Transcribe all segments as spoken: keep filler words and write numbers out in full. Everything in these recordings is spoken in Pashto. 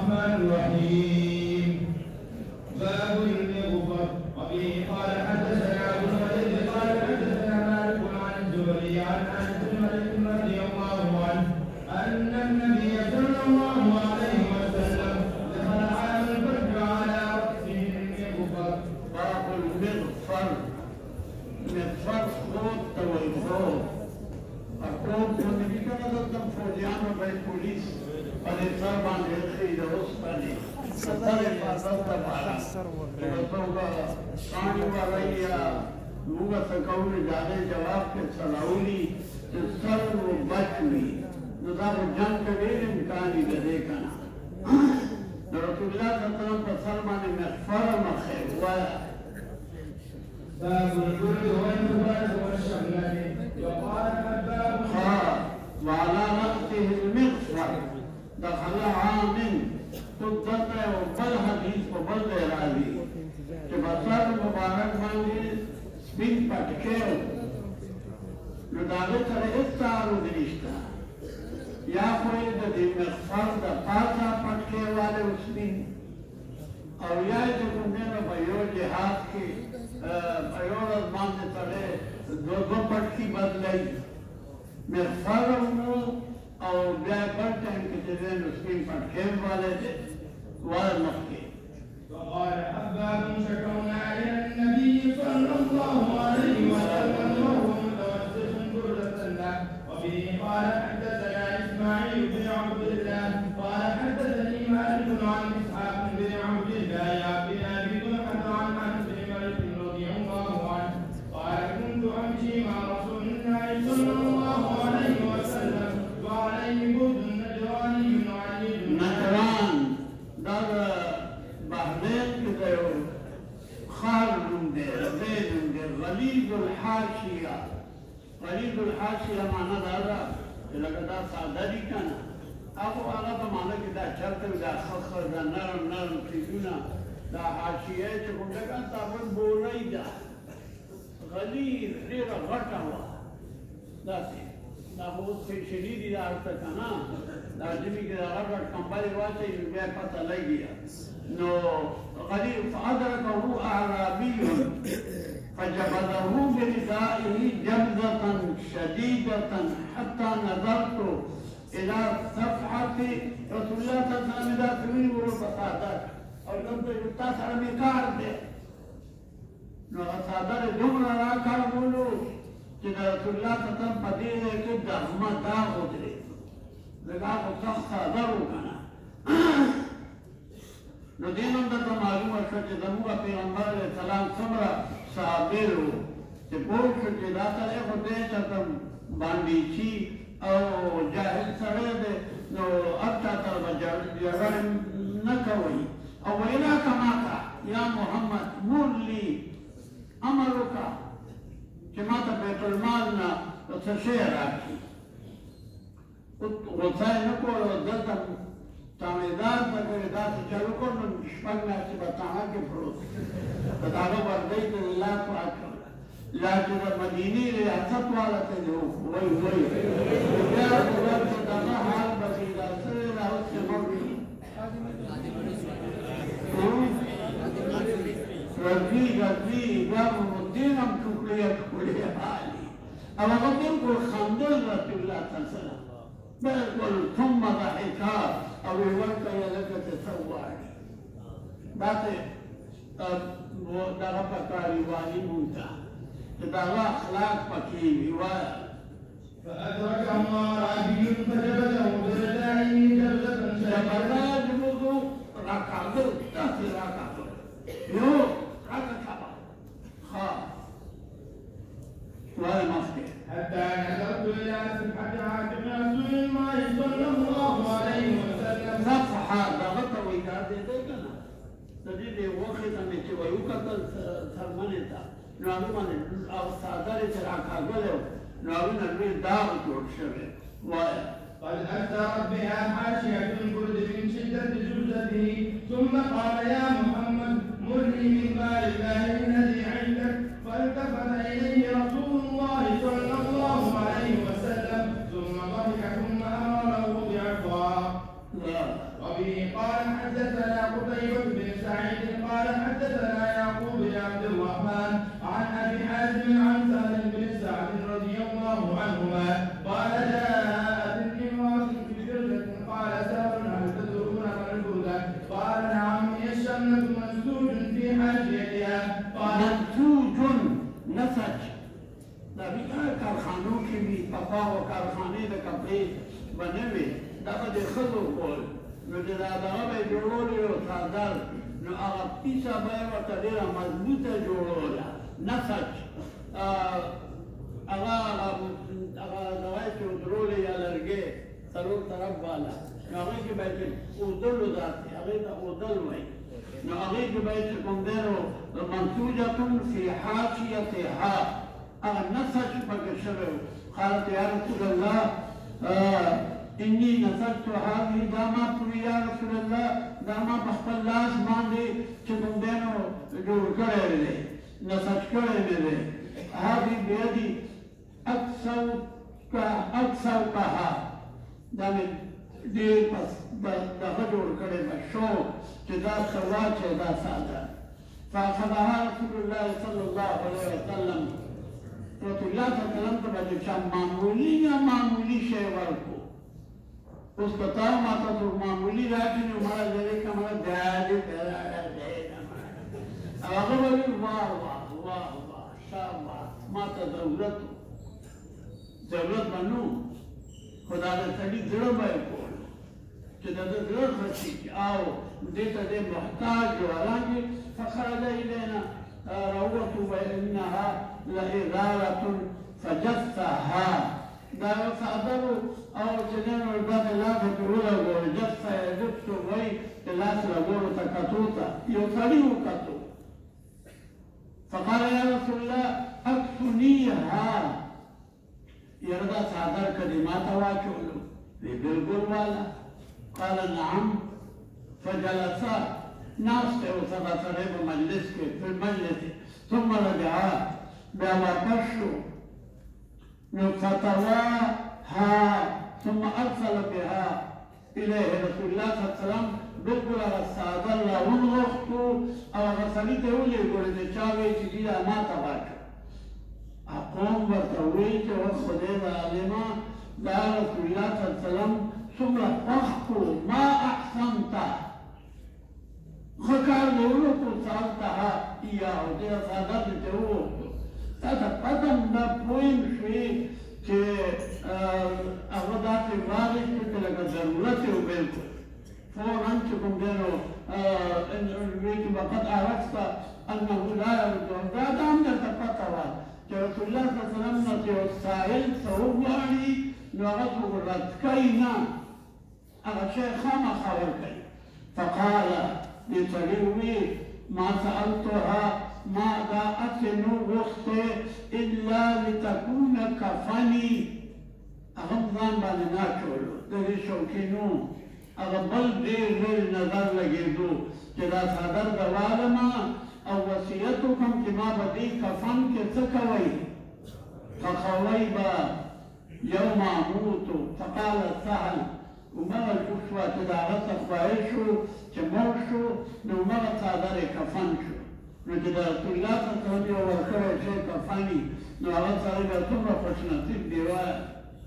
الرحمن الرحيم. باب المغفر. وبه قال حدثنا ابو الوليد قال حدثنا مالك عن الزهري عن انس بن مالك رضي الله عنه ان النبي صلى الله عليه وسلم دخل عام الفجر على راسه المغفر. باب المغفر. مغفر خوب تويفور اقوم النبي كان ضد فوجيان وبي بوليس فالإنسان عن يخي لوسطني فترك ضد بعلا وطوبة ثاني ورأيها لوغة تقول جانے جواب کے سلاؤلی سر و بچوی نظام جنگ کبیر امکانی گدے کنا رسول اللہ صلی اللہ علیہ وسلم پر سلمان مغفر مخیر وایا باب البر والمبارك والشملة. وقال حباب وعلى رأسه المغفر دخل عام قدت وبل حديث وبل غيرالي تبصر مبارك ماني سبين پٹکیو نداغه سره هیڅ تعارض نشته یا کوئی د دې مغفر د پاسه پټکی والے سپین او یا د کومه په یو جهاد کې په یو ورځ باندې سره دو دو پټکی بدلای مغفر او بیا بل ټایم کې د نو سپین پټکی والے دې وال مخکې. وقال حباب شكونا إلى النبي صلى الله عليه وسلم وهو متوسط بردة له. وبه قال حدثنا إسماعيل بن عبد الله قال حدثني مالك عن إسحاق بن عبد الله بن أبي طلحة عن أنس بن مالك رضي الله عنه قال كنت أمشي مع رسول الله صلى الله عليه وسلم وعليه برد نجراني عليل. نجران دار بحرين كده خالد زيد غليظ الحاشية. غليظ الحاشية معنى هذا إذا كده صادري كان أبو على معنى كده شرط كده خخر ده نرم نرم تجونا ده حاشية تكون ده كان تابن بوريدا غليظ غير غرقوا ده ده बहुत शरीर इलाज का ना लाजमी के अगर कंबाई वाचे ये पता लग गया नो غريب فأدركه أعرابي فجبذه بردائه جبذة شديدة حتى نظرت إلى صفحة رسول الله صلى الله عليه وسلم في وربطاتك أو لم يتصل بكار ده نو صادر جملة راكار بولو कि रसूलुल्लाह सल्लल्लाहु अलैहि वसल्लम पदे के दहमा दा होतरे लगा को सख्त अदर होना न दिनों दा तो मालूम है कि दमुआ पैगंबर सलाम समरा साबिरो ते बोल के दाता है होते तम बांडीची او جاهل سره ده نو اتا تر بجر جرن نکوي او وینا کماتا یا محمد مرلی امرک چې ما ته بیت المال نه څه شی راکړي غوڅه نه کوله دلته تامیدار ته کوي داسې چلو کړ نو شپږ میاشتې به تاڼه کې پروت د هغه وردۍ ته الله پاک لا چې د مدینې ریاست والا ته دی وایي وایي بیا ورته دغه حال به کېږي دا سره راوستې مړ رضي رضي قاموا مدينهم كلية كلية عالي أما قد يقول خندل رسول الله صلى الله عليه وسلم بيقول ثم ضحكا أو يولك يلك تسواري باتي دغه پکاري واني مونتا دغه اخلاق پکې روايه فأدركهم أعرابي فجبذه بردائه جبذة شديدة جبذه راكعدو تاسي راكعدو يو حتى نظرت إلى صفحة عاتق رسول الله صلى الله عليه وسلم. صفحة ضغط ويقعد يديكنا تجد وقت من ويوكل سرمنتا نعلم أن الصادر تراكا قلوا نعلم أن الدار ترشبه قد أثرت بها حاشية البرد من شدة جلدته ثم قال يا محمد مرني من مال الله الذي عندك فالتفت إليه رسول الله صلى الله عليه وسلم ثم ضحك ثم أمره بعفوا. وبه قال قال حدثنا قتيبة بن سعيد قال حدثنا يعقوب بن عبد الرحمن عن أبي حازم عن سهل بن سعد رضي الله عنهما قال جاءت امرأة في بردة قال سهل هل تدرون ما البردة؟ قال نعم هي الشمة منسوج في حاشيتها قال منسوج نسج دا بیا کارخانوں کې وي پپا او کارخانې د کپړې بنوي دا به د ښځو کول نو چې دا دغه به یې جوړولې او څادر نو هغه پیسه به یې ورته ډېره مضبوطه جوړوله نسج هغه هغه دغه یې چې ودرولې یا لرګې څلور طرف والا نو هغې کې به یې چې اودلو داسې هغې ته اودل وایي نو هغې کې به یې چې کوم دی نو منسوجة فی حاشیتها هغه نسج پکې شوی و قالت یا رسول الله انی نسجت هذه دا ما پوری یا رسول الله دا ما په خپل لاس باندې چې کوم دی نو جوړ کړی دی نسج کړی مې دی هذه بیدي اکسوکها دا مې ډېر پس دغه جوړ کړی به شوق چې دا څه واچوي دا ساده فأخذها رسول الله صلى الله عليه وسلم رسول الله صلى الله عليه وسلم ته به چې چا معمولي یا معمولي شی ورکړو اوس که تا ما ته څوک معمولي راکړي نو مړه لرې که مړه دادې او هغه به وي واه واه واه واه شاباس ما ته ضرورت و ضرورت به نه خو دا د سړي زړه به یې کول چې د ده زړه خرڅېږي او دې ته دی محتاج و حالانکې فخرج إلينا روته وإنها لإغارة فجثها دا یو څادر او چې دی نو داسې لاسه کې ولګولو جثه یې جثو وایي چې لاس لګولو ته کتو ته یو سړي وکتو فقال يا رسول الله اكفنيها یاره دا څادر که دې ما ته واچولو وی بلګل والا قال نعم فجلسا ناس ته وسبا سړی په مجلس کې په مجلس ثم رجعا بیا واپس شو نو فتواها ثم ارسل بها اليه رسول الله صلی الله علیه وسلم بالکل هغه څادر راونغښتو او هغه سړي ته یې ولېږلو چې چا وایي چې دې دا ما ته واچوه قوم ورته وایي چې اوس خدای د عالمه دا رسول الله صلی الله علیه وسلم څومره خوښ کړو ما احسنته ښه کار دې وکړو سألتها ایاه دې څادر دې ته ووښتو تا ته پته هم نه پوه یم شوې چې هغه داسې واغېستې چې لکه ضرورت یې و بلکل فورا چې کوم دی نو وایي چې وقد عرفت انه لا يرجو دا دا هم درته پته وه چې رسول الله صلی الله علیه وسلم نه چې یو سائل څه وغواړي نو هغه څوک رد کوي نه هغه شی خامخا ورکوي فقال دې سړي وویل ما سألتها ما دا اسې نو غوښتې الا لتكون کفني هغه هم ځان باندې ناچولو د دې شوقینو هغه بل ډېر ډېر نظر لګېدو چې دا څادر به والمه او وصیت وکړم چې ما به دې کفن کې څه کوئ خښوئ به یوم اموتو فقال سهل ومغه جوړ شوه چې د هغه څه خواهش شو چې مړ شو نو همغه څادر یې کفن شو نو چې د رسول الله صلی الله علیه وسلم یو ورکړی شی کفني نو هغه سړی به څومره خوشنصیب دی وایه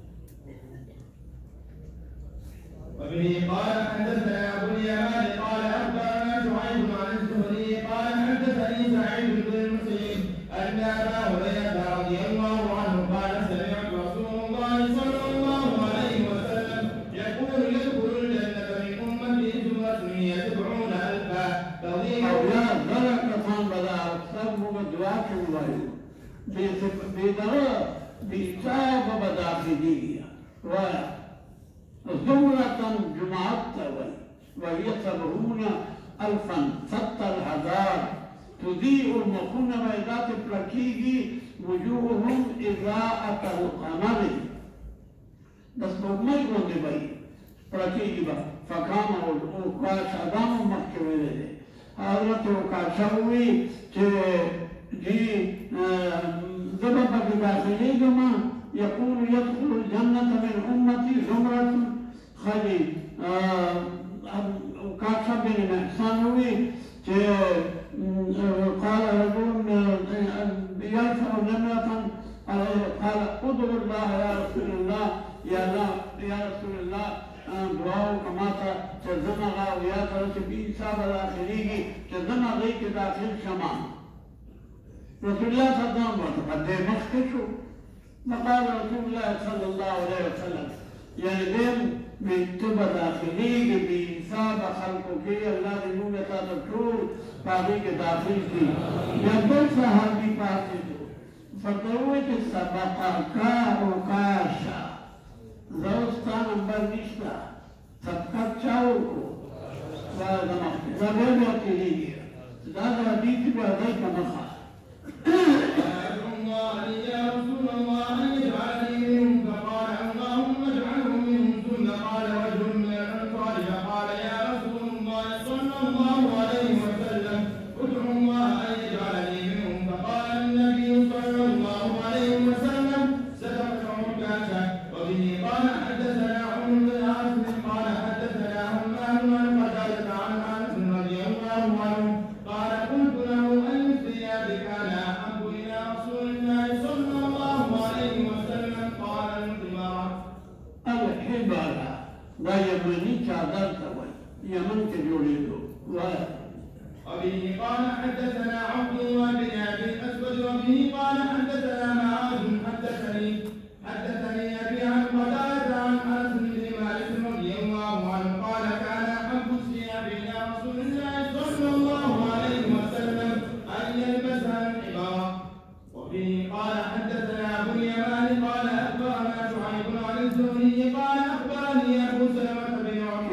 وبه قال حدثنا ابو اليمان قال اخبرنا شعيب عن الزهري قال حدثني سعيد بن المسيب ان ابا هريره رضي الله عنه قال سمعت رسول الله صلى الله عليه وسلم يقول يدخل الجنه من امتي زمره يتبعون الفا تضيع اولاد زره کسان به دا اکثر موږ دعا کوو وایو بې دغه بې چایه به به داخلېږي وایه زمرة جماعت تاوي وهي سبعون ألفا ستر هزار تضيء المخون بيضات فلكيجي وجوههم إضاءة القمر بس بمي قلت بي فلكيجي با فكان وكاش أدام محكمة لدي حضرت وكاشوي جي زبا في داخلي جمع يقول يدخل الجنة من أمتي زمرة خلي كاشف بن محسن وي قال رجل يرفع نمرة قال ادعو الله يا رسول الله يا الله يا رسول الله دعاو كماتا تزمغا ويا ترى بي حساب الاخرين تزمغ غيك داخل شمال رسول الله صلى الله عليه وسلم قد مخكشوا فقال رسول الله صلى الله عليه وسلم يعني دين من تبا داخلي بحساب خلقك الله نمو تذكر باقي داخل کی جب صحابی پاتے جو فتوت سبقك وكاشا زوستا نمبر نشتا سبقت چاوکو وهذا مخطئ زبير يقتليه هذا حديث بهذيك مخا أدعو الله يا رسول الله أن يجعلني منهم فقال اللهم اجعله منهم ثم قال رجل من الأنصار فقال يا رسول الله صلى الله عليه وسلم ادعو الله أن يجعلني منهم فقال النبي صلى الله عليه وسلم سترفع كاسا وبه قال حدثنا عمر بن عاصم قال حدثنا همام عن قتادة عن أنس رضي الله عنه قال قلت له أي الثياب كان أحب إلى رسول الله صلى الله عليه وسلم قال الخمار الحبالة ويمني چادر سوي يمن کے جوڑے دو وبه قال حدثنا عبد الله بن ابي الاسود وبه قال حدثنا معاذ حدثني حدثني ابي عن قتادة عن انس بن مالك رضي الله عنه قال كان احب الثياب الى رسول الله صلى الله عليه وسلم ان يلبسها الحبار وبه قال حدثنا ابو اليمان قال اخبرنا شعيب عن الزهري قال اخبرني ابو سلمة بن عمر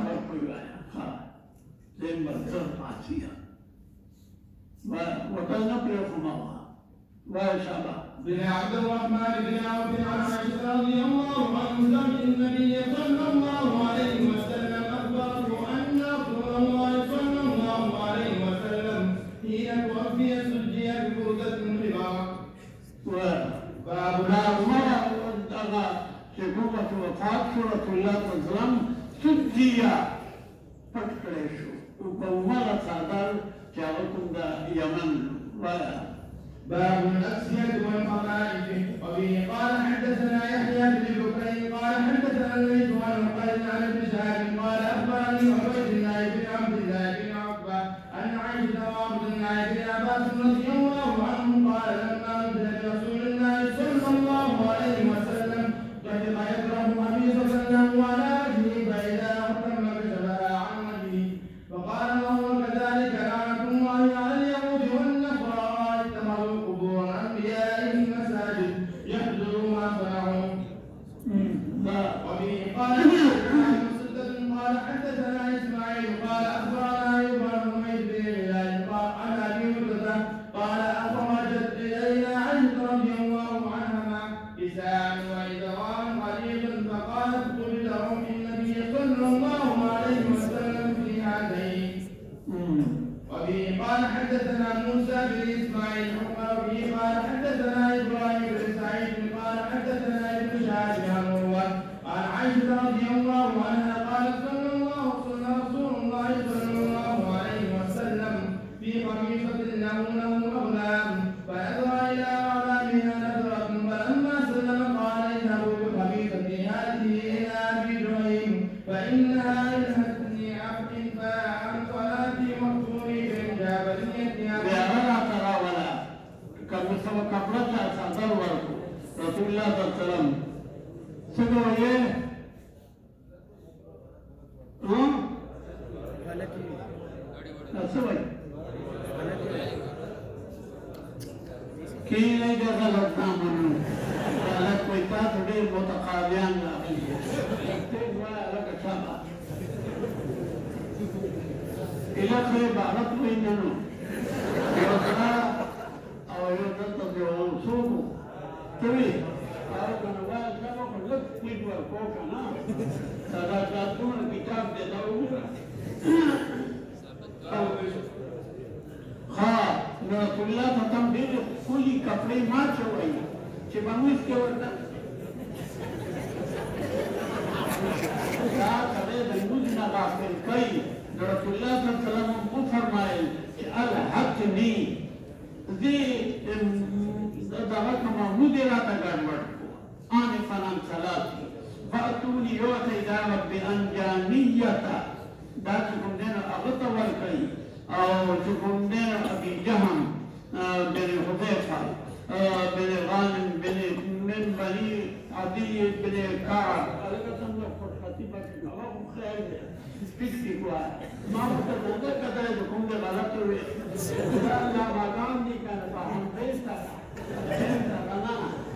وقد نقلكم الله وشابه بن عبد الرحمن بن عوف عن عائشة رضي الله عنه زوج النبي صلى الله عليه وسلم أخبرته أن رسول الله صلى الله عليه وسلم حين توفي سجي ببردة خبار. باب لا مرة وانتهى شكوكة وفاة سورة الله تظلم سجيا فكريشو وكمرة صادر جاءكم دا يمن باب الأسياد والقبائل وبه قال حدثنا يحيى بن بكير قال حدثنا الليث عن قيس عن ابن شهاب قال أخبرني عبيد الله بن عبد الله بن عقبة أن عائشة وعبد الله بن عباس رضي الله عنهم قال لما نزل برسول الله صلى الله عليه وسلم طفق يكره قميصة له على وجهه فإذا أتم كشفها عن وجهه فقال وهو كذلك لعنة الله على اليهود والنصارى اتخذوا قبور أنبيائهم مساجد يحضروا ما صنعوا. وبه قال حدثنا مسدد قال حدثنا إسماعيل قال أخبرنا أيوب عن حميد بن هلال قال عن أبي هريرة قال أخرجت إلينا عائشة رضي الله عنها كساء وإزرا قليلا فقالت قل لهم النبي صلى الله عليه وسلم في هذين. وبه قال حدثنا موسى بن اسماعيل وبه قال حدثنا ابراهيم بن سعيد قال حدثنا ابن شهاب عن عروه عن عائشه رضي الله عنها قالت صلى الله صلى رسول الله صلى الله عليه وسلم في قميصه له له اغلام فنظر الى اعلامها نظره فلما سلم قال اذهبوا بقميصتي هذه الى ابي جهيم فانها الهتني عبد فعن صلاتي مقصوري بأمانة ترى ولا كمستوى كبرتها صدر ورقو رسول الله صلى الله عليه وسلم سدوا ايه ها سوي كي لا غلط نعمل غلط کوئی تا تھوڑے متقابلان راغلي تیز ولا لك شابه إلى خير بعرف ويننو يوصلا أو يوصلت بيوم سوقو تبي أو كانوا واحد سبعة كلك يدور فوقنا هذا جاتون الكتاب جداوله خا رسول الله ختم دې کلی کپڑے ما چوي چې باندې کې ورته دا کله د موږ نه غافل کوي رسول الله صلی الله علیه وسلم کو فرمایل چې الحقني دې دغه محمود راته ګډوډ کو ان فلان صلاتي فاتوني يوتي دعوه بانجانيه دا چې کوم دین هغه ته ورکړي او چې کوم دین ابي جهم بن حذيفه بن غانم بن من بني عدي بن كعب هغه څنګه خطيبه هغه خیر دی سپیکي کوه ما ورته دغه کده د کوم د غلط وي دا لا باغان دي کنه په هم پیستا دا نه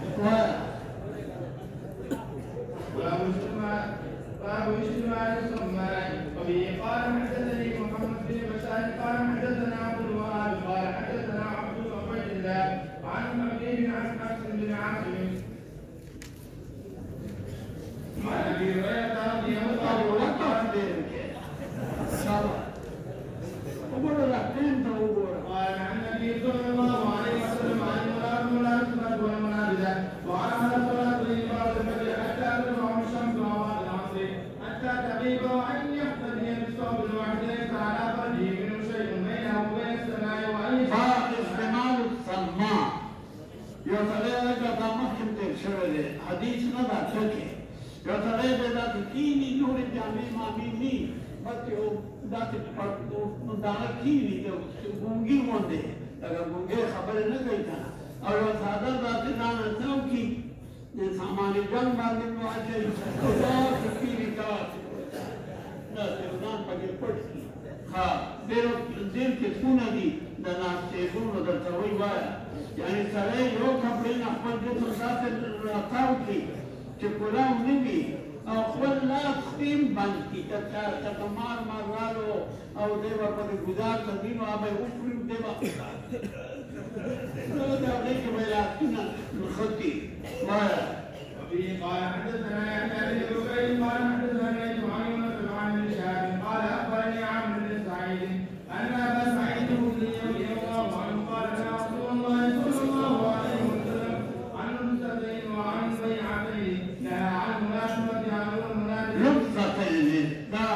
باب اجتماع باب اجتماع الصماء وبه قال حدثني محمد بن بشار قال حدثنا عبد الوهاب قال حدثنا عبد عبيد الله عن مبين عن حفص بن عاصم عن ابي هريره رضي الله عنه قال عن النبي صلى الله عليه وسلم عن المراد ولا تسمد والمنابذه وعلى الصلاه لبعض الفجر حتى تطلع الشمس ووقت العصر حتى تغيب وان يقتدي بالصوم الواحد ليس على فرجه منه شيء بينه وبين السماء واي فاستعمال السماع يتلقى دا مخکم تیر شوی دی حدیث نه دا ټکی يتلقى دا کینی نور جامع مامی نی بلکې او داسې دانه کینی ګونګي غوندې لکه ګونګې خبرې نه کوي که نه او یو ساده داسې دانه څوکي د سامان جنګ باندې مو اچوي داسې کیني داسې داسې ځان پکې پټ کړي ښه ډېر ډېر قسمونه دي د ناستېدونو درته وایي وایه یعنې سړی یو کپړې نه خپل جسم داسې راتاو کړي چې کلام نه وي او خپل لاس خیم بند کړي که چاته مار مار رالو او دی به پرې ګزار کوي نو هغه به یې وکړي دی به نو د هغې کې به یې لاسونه نښتي وایه وفيه قال حدثنا يحيى بن بكير قال حدثنا ليث عن يونس عن ابن شهاب قال اخبرني عمرو بن سعيد ان ابا سعيد الخدري رضي الله عنه قال يا رسول الله صلى الله عليه وسلم عن رخصتين وعن بيعتين نهى عن مناسبه عن المناسبه رخصتين دا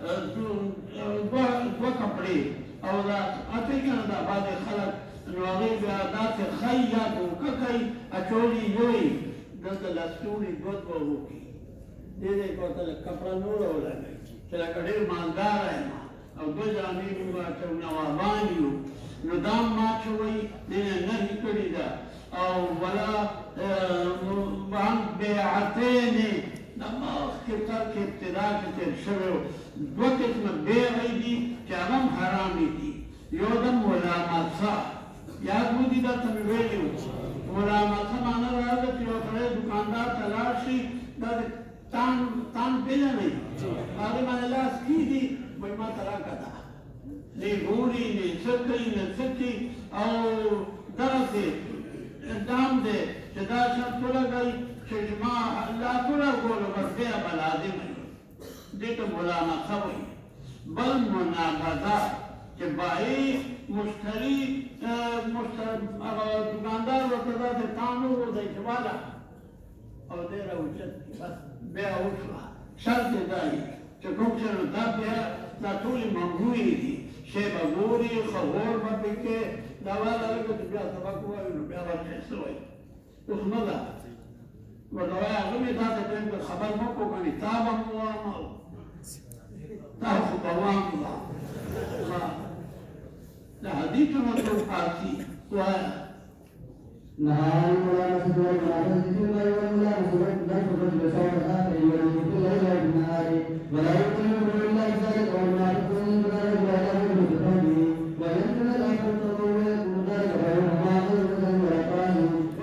دوه کپړې او دا اته کنه دا باندې خلک نو هغې بیا داسې ښی یا دوکه کوي اچولي یوی دلته لستوڼي دوه دوه وکړي دې ځای کې ورته لږ کپړه نوره ولګوي چې لکه ډېر مالداره یم او دوه جامې مې واچوو نوابان یو نو دا هم ما اچوئ دې نه نهي کړې ده او ولا عن بیعتینې دا مخکې کال کې ابتدا کې تېر شوی و دوه قسمه بیعې دي چې هغه هم حرامې دي یو د ملامسه یاد مو دي درته مې ویلي وو ملامسه معنی دا ده چې یو سړی دوکاندار ته لاړ شي دا د تان تان پېژنئ هغې باندې لاس کېږي وایي ما ته راکړه دا نه ګوري نه څه کوي نه څه کوي او دغسې دام دی چې دا شرط ولګوي چې زما لا ولګولو بس بیا به لازم وي دې ته ملامسه وایي بل منابذه چې بایع مشتري هغه دوکاندار ورته داسې تان وغورځوي چې واله او دی راوچت کړي بس بیا وشوه شرط یې دا وي چې کوم چې نو دا بیا دا ټولې ممنوعې دي شی به ګوري ښه غور به پرې کې دا واله لکه چې بیا سبق ووایو نو بیا به پرې څه وایي اوس نه ده ورته وایي هغه مې داسې ټایم کې خبر مه کړو کنې تا به مو وامه تا خو به وام ده دا حدیثونه ټول فارسي وایه نهى عن الملامسة والمعتزة والملامسة والنشر بصوت الآخر والمسك الليل والنهار ولا يكلم إلا ذلك والمعتزة ذلك ولا يكلم بقوله وينزل الأمر التضوع ويكون ذلك غير معتزة وإقرار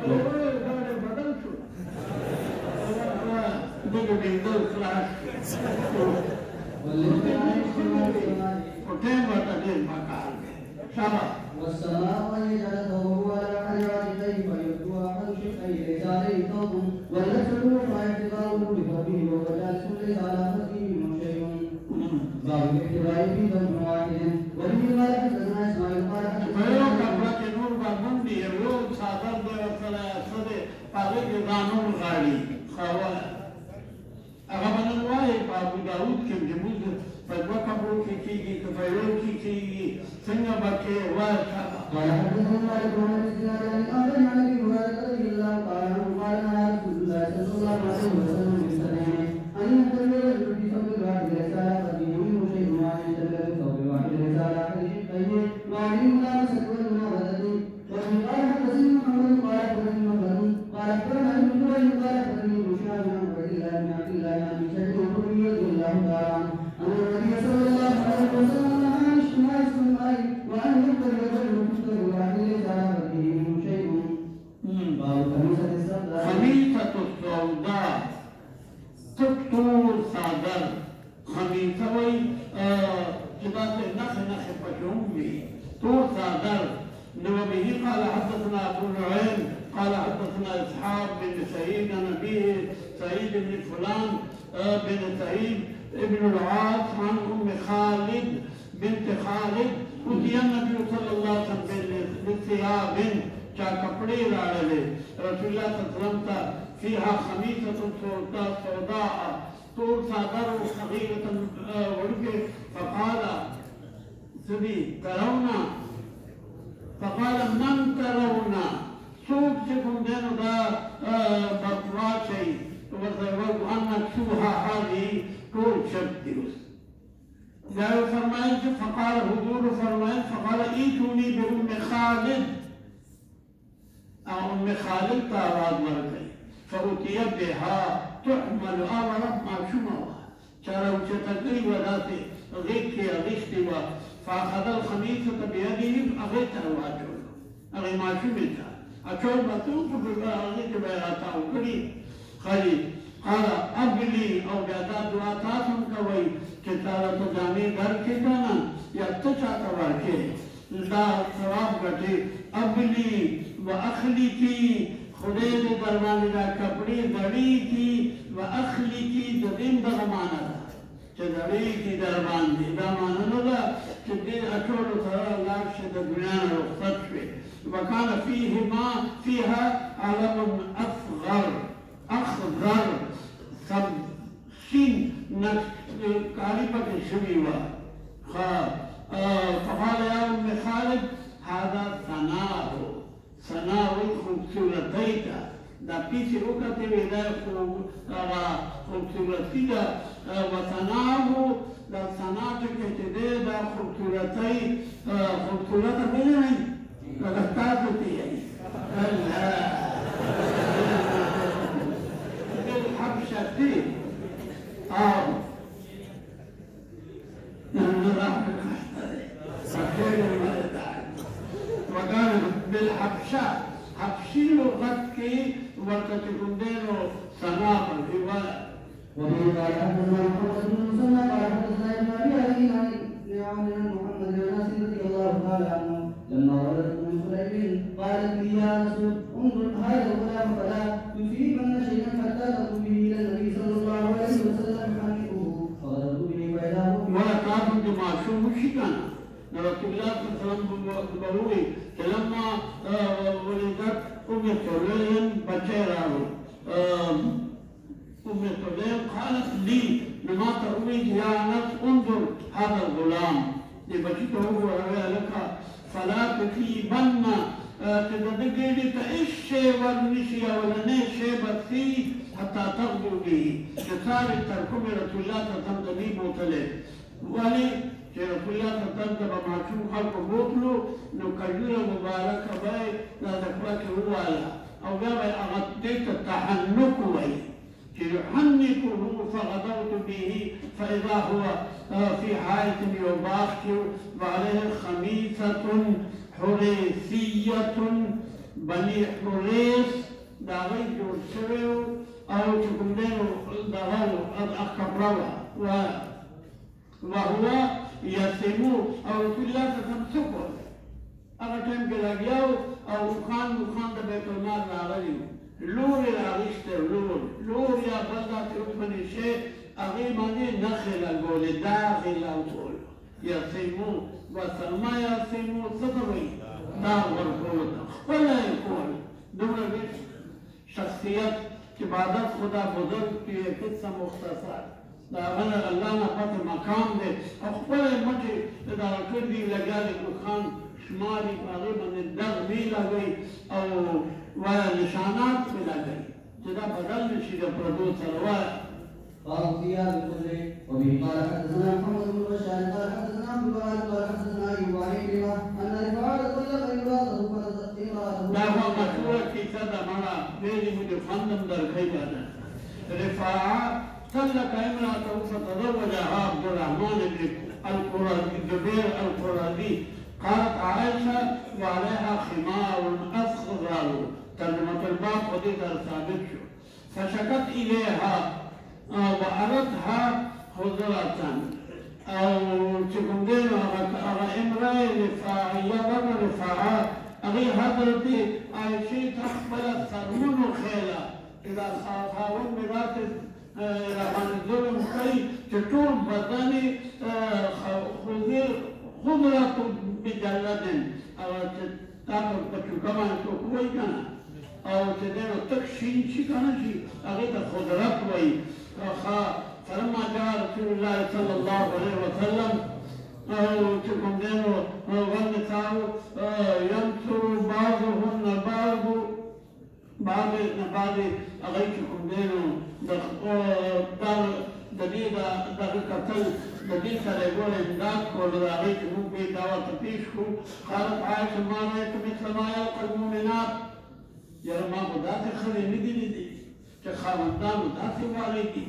والسماء ويجعله هو الحجرات كيف يبدو أحد شقيه ليس عليه ثوب والنسل واعتباره بفضله وجالس ليس على فضله منه شيء باب الاعتبار في ثوب واحد وفي قال حدثنا اسماعيل قال فيو کپڑا کې نور باندې دی یو صادر دی ورسره سره هغه کې قانون غاړي خو هغه باندې وایي په ابو داود کې چې موږ په دو کپړو کې کېږي که په یو کې کېږي څنګه به کې وایه شابه قال حدثنا مالك بن انس بن عن ابي عن ابي هريره رضي الله تعالى عنه قال نهى رسول الله صلى الله عليه وسلم بالسنين ان يحتمل الرجل في ثوب الواحد ليس على قدمه منه شيء وان يحتمل في ثوب الواحد ليس على حديثه وعن الملامسه والمنابذه وفي قال حدثني محمد قال حدثني محمد قال اخبرنا ابن جريج قال حدثني بشار بن عبد الله بن عبد الله عن ابي سعيد الخدري رضي الله تعالى عنه ان النبي صلى الله عليه وسلم نهى عن اجتماع السماء وان يقتل الرجل في ثوب الواحد ليس على قدمه منه شيء باب خميسه السوداء خميسة السوداء تطول صادر خميسة وي جبات نخ نخ بشومي طول صادر نوبه قال حدثنا ابو نعيم قال حدثنا اسحاق بن سعيد عن ابيه سعيد بن فلان بن سعيد ابن العاص عن ام خالد بنت خالد اتي النبي صلى الله عليه وسلم بثياب چا کپڑے راڑلے رسول اللہ صلی اللہ علیہ وسلم تا فيها خميسة سوداء سوداء طول صادر صغيرة ورقه فقال سبي ترونا فقال من ترونا سوق سكم دينو دا بطواشي وزروا أن نكسوها هذه طول شبتيوس جاءوا فرمائن فقال حضور فرمائن فقال ايتوني بأم خالد أم خالد تاراد مرقي فأتي بها تحمل آورب ما شموها چارا وچتقري وداتي غيكي غيشتي و فأخذ الخميسة بيده أغيتها واجوله أغي ما شمتها أشعر بطوك بأغيك بيغاتا وكري خليل قال أبلي أو بأداد دعاتاتم كوي كتارة جامي در كتانا يبتشا كواركي لا ثواب غټي ابلی و اخلی کی خدای دې دربان دا کپڑے دړی کی و اخلی کی د دین د معنا ده چې دړی کی دربان دې دا معنا نه ده چې دې اټول سره الله شه د دنیا رخصت شي وکانه فيه ما فيها علم اصغر اخضر سب سین نک کاری پکې شوی و خا فقال يا أم خالد هذا ثناء ثناء خوبصورتیت دا پیچ وکته وی دا خوبصورتی دا و ثناء دا ثناء چې دې دا خوبصورتی خوبصورت نه نه دا تاسو ته یې الله الحبشتي اه وقال بالحبشة حبشي لغت كي ورتكون دينو صناعة الرواية وفي قال حدثنا محمد بن مسلم قال حدثنا ابن ابي علي عن محمد بن ناصر رضي الله تعالى عنه لما ولدت ام سليم قالت لي يا رسول انظر هذا الغلام فلا يصيبن شيئا حتى تقول به الى النبي صلى الله عليه وسلم فحنكه فغضبت به واذا هو ولا تعرف بمعشوم مشكانا رسول الله صلى الله عليه وسلم بروي لما ولدت ام سليم بشيره ام سليم قالت لي لما تروي يا نفس انظر هذا الغلام لبشته هو لك فلا تصيبن تدقيني كإشي ورنشي ولا نشي بسي حتى تغدو به كسار تركم رسول الله صلى الله عليه وسلم بوتله ولي چې رسول الله صلی الله علیه وسلم به معصوم خلکو بوتلو نو کجوره مبارکه به دا د خپله کې وواله او بیا به هغه دې ته تحنک وایي چې يحنكه فغدوت به فإذا هو في حائط يباخ وعليه خميسة حريثية بني حريث دا غي جوړ شوی او چې کوم دی نو دغه اکبروه وهو يسمو او رسول الله صلی الله علیه وسلم سکو هغه ټایم کې لګیا او خان خان د بیت المال راغلی لور یې راغیسته لور لور یا بل داسې اوسپنې شی هغې باندې نښې لګولې داغې لګول یسمو وسلمه یسمو څه ته وایي داغ ورکولو ته خپله یې کول دومره شخصیت که بعد از خدا بزرگ توی قصه مختصر دا هغه الله نه پته مقام دی او خپل مټې دغه کړي دي لګیا دي خان شماري په هغې باندې دغ وی لګوي او وایه نشانات پرې لګوي چې دا بدل نه شي د پردو سره وایه قال فيها بكل وبه قال حدثنا محمد بن بشار قال حدثنا عبد الوهاب قال حدثنا ايوب عن كلمه ان رفاعه طلق امراته فنزلت دا هو مشهوره کیسه ده مړه ویلي مو د خوندم درکوي باندې رفاعه طلق امراته فتزوجها عبد الرحمن بن القرظي الزبير القرظي قالت عائشه وعليها خمار اصغر ترجمه الباب ودي ثابت شو فشكت اليها وأردها خضرة أو تكون دين أغا إمرأة رفاعية بابا رفاعة أغي حضرتي عايشي تقبل السرمون خيلة إذا خاون مرات إلى من الظلم كي تطول بدني خضرة بجلد أو تاكل بچو كمان توقوي كان أو تدينو تكشين شي كان شي أغي خضرة وي فلما جاء رسول الله صلى الله عليه وسلم تكون دينه والنساء ينصر بعضهن بعض بعض بعض أغيتكم دينه دار دليل دار قتل دليل سرقول إمداد كل أغيتكم في دعوة تفيشكم قالت عائشة ما رأيت مثل ما يلقى المؤمنات يا ما بدات خلي ندي ندي چې خاوندانو داسې والی دي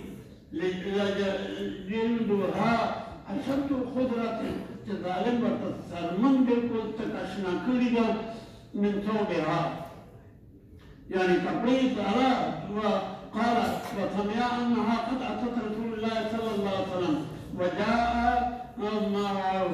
جلدها اشد خضرة چې ظالم ورته سرمن بلکل تک اشنا کړي ده من ثوبها يعني کپړې سره وقالت وسمع انها قد اتت رسول الله صلى الله عليه وسلم وجاء معه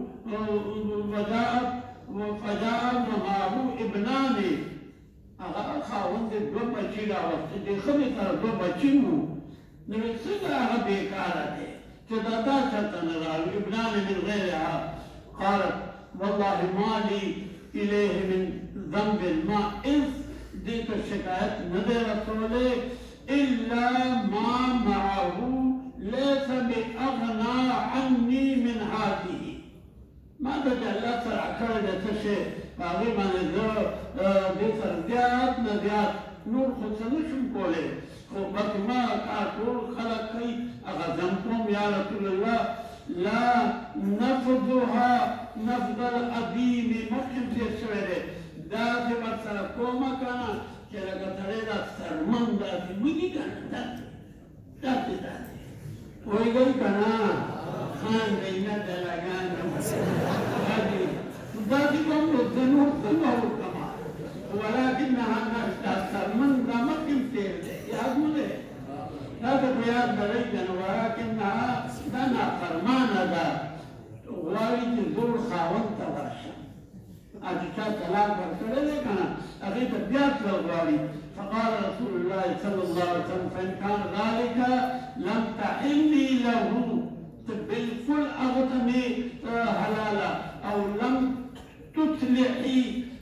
وجاءت فجاء معه ابنان هغه خاوند دوه بچي راوستي د ښځې سره دوه بچي وو نو څنګه هغه بېکاره دی چې دا تا چېرته نه راوړي ابنان من غیرها قالت والله ما لي الیه من ذنب ما اذ دې ته شکایت نه دی رسولی الا ما معه ليس باغنى عني من هذه ما د الله سره کړی دی څه شی په هغې باندې زه دې سره زیات نه زیات نور خو څه نه شم کولی خو بلکې ما کار ټول خلک کوي هغه ځم کوم یا رسول الله لا نفضها نفض العظیم مخکې تېر شوی دی داسې ورسره کومه که نه چې لکه سړی دا سرمن داسې وږي که نه داسې داسې داسې پوهېږئ که نه خاندئ نه دلګان داسې کوم نو زه نور څنګه وکړمه ولکنها سرمن دا مخکې تېر دی یاد مو دی دا ته خو یاد لرئ که نه ولکنها دا نافرمانه ده غواړي چې زوړ خاوند ته ورشم چې چا طلاق ورکړی دی که نه هغې ته بیا تلل غواړي فقال رسول الله صلى الله عليه وسلم فإن كان ذلك لم تحلي له بالكل أغتمي حلالا أو لم تصلحي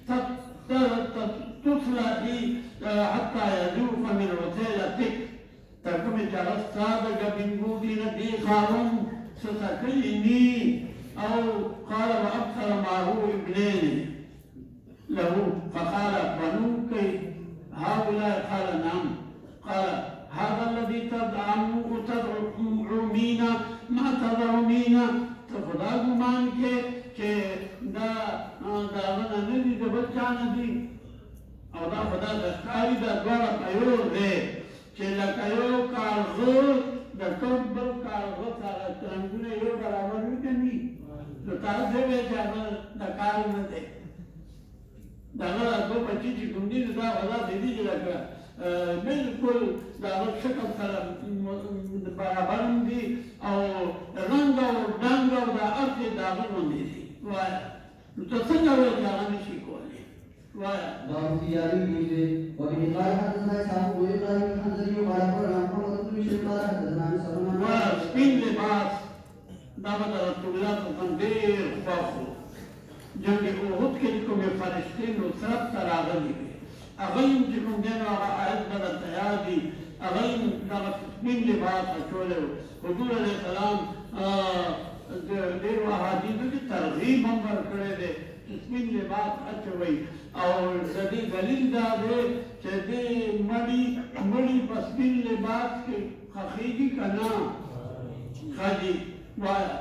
تصلحي حتى يذوق من وسيلتك ترجمة جلس صادق بنقودي ندي خارم ستكلني أو قال وأبصر معه ابنين له فقال بنوك هؤلاء قال نعم قال هذا الذي تدعمه تدعمين ما تدعمين تخدا ګمان کې چې دا داغه نه دي د بل چا نه دي او دا خدا د ښکاري دا دواړه په یو دی چې لکه یو کارغه د کوم بل کارغه سره رنګونه یو برابر وي که نه نو تاسې وایئ چې هغه د کار نه دی د هغه دوه بچي چې کوم دي دا خو داسې دي چې لکه بالکل د هغه شکل سره برابر دي او رنګ او ډنګ او دا هر څه د هغه غوندې دي وایه نو ته څنګه وایې چې هغه نشي کولی وایه باب في يده وبه قال حدثنا اسحاق بن ابراهيم الحنظلي قال اخبرنا محمد بن بشير قال حدثنا عن سلمان وایه سپین لباس دا به د رسول الله صلی الله علیه وسلم ډېر خوښ و جنګ احد کې چې کومې فرشتې نصرت ته راغلي وې هغه هم چې کوم دی نو هغه آیت به درته یاد وي अगल तस्मीन लिबास अचोले हुजूर अलैहिस्सलाम देर वहादीदों की तरगीब हम पर करे दे तस्मीन लिबास अचवई और जदी दलील दा दे चदे मड़ी मड़ी तस्मीन लिबास के खखीजी का नाम खाजी वाला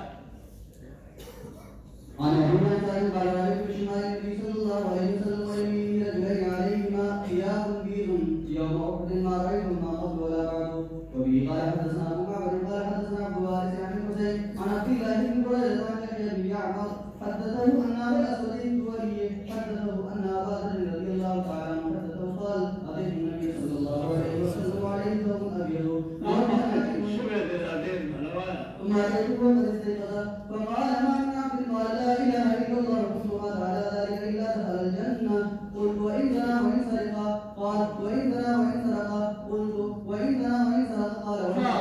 عن ابي مسعود قال رايت بشمال النبي صلى الله عليه وسلم ويمينه رجلين عليهما ثياب بيض يوم احد ما رايتهما قبل ولا بعد وبه قال حدثنا ابو معبد قال حدثنا عبد الوارث عن الحسين عن عبد الله بن بريده عن يحيى بن يعمر حدثه ان ابا الاسود الدولي حدثه ان ابا ذر رضي الله تعالى عنه حدثه قال اتيت النبي صلى الله عليه وسلم وعليه ثوب ابيض ثم اتيته وقد استيقظ فقال ما من عبد قال لا اله الا الله ثم مات على ذلك الا دخل الجنه قلت وان زنى وان سرق قال وان زنى وان سرق قلت وان زنى وان سرق قال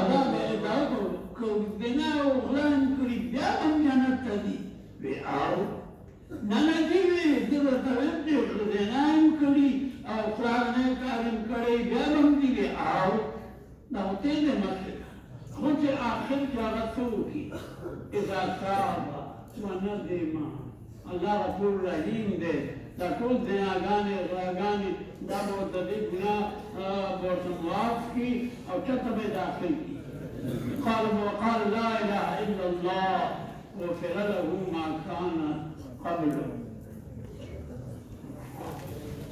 بنا وغلان كريبيان جنت دي بأو ننجي دبر تبدي غلان كري او فرانه كارم كري بيان دي بأو نوتين مسجد خذ آخر جارتوكي إذا تاب وندم الله غفور رحيم ده تقول دنیا گانے راگانے دابو ددی گناہ بورتن معاف کی او چتب داخل کی قال وقال لا اله الا الله غفر له ما كان قبله